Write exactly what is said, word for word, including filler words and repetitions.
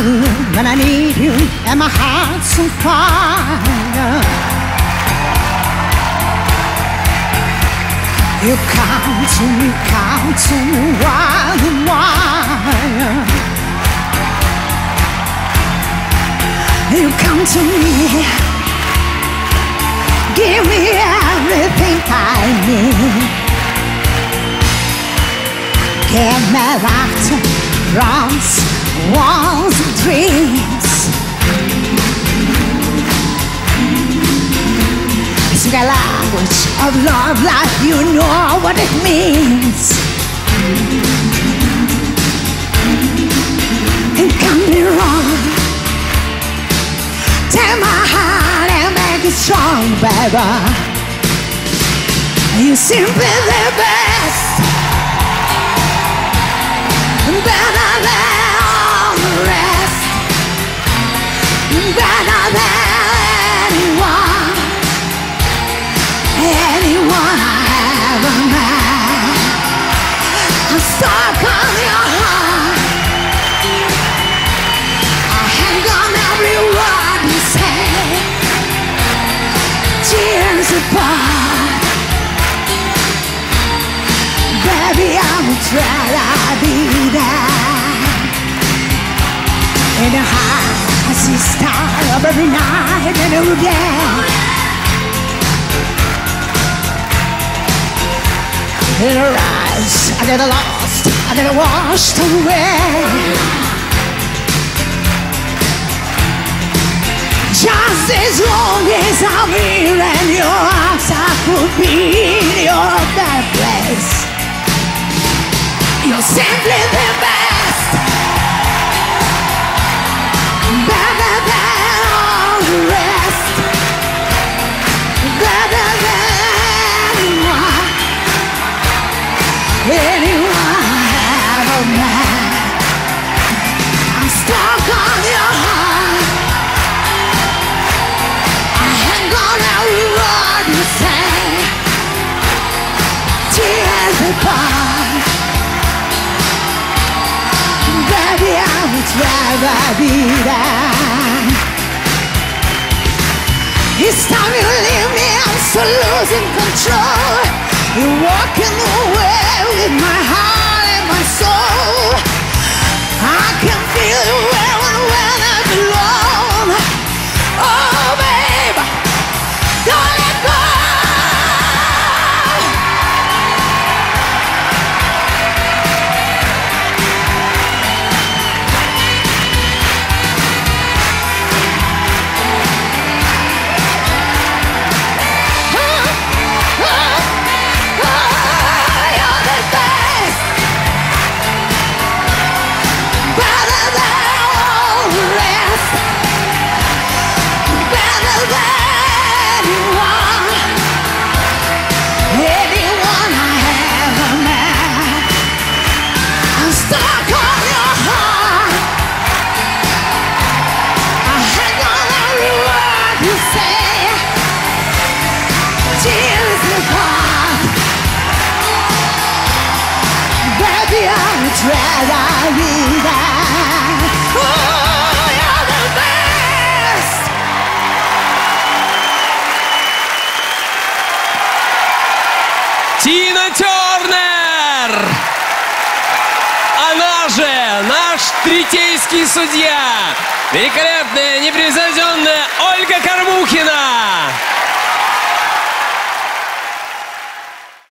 darling, when I need you, and my heart's on fire. You come to me, come to me, wild and wild. You come to me, give me everything I need. Give me laughter, drums, walls and dreams. Speak a language of love like you know what it means. And come me wrong, take my heart and make it strong, baby. You simply the best, better than all the rest, better than anyone, anyone I ever met. I'm stuck on your heart, I hang on every word you say. Tears apart, baby, I would rather be there. In the heart, I see stars of every night and every day. In her eyes, I get lost, I get washed away. Just as long as I'm here in your arms, I could be in your bad place. You're simply the best, better than all the rest, better than anyone, anyone I ever met. I'm stuck on your heart, I hang on every word you say. Tears apart, baby, I would rather be there. Each time you leave me, I'm so losing control. You're walking away with my heart and my soul. I can feel you when, when I'm alone. Oh, babe, don't let go. Rather be there. Oh, you're the best. Тина Тернер! Она же наш третейский судья, великолепная, непревзойденная Ольга Кормухина!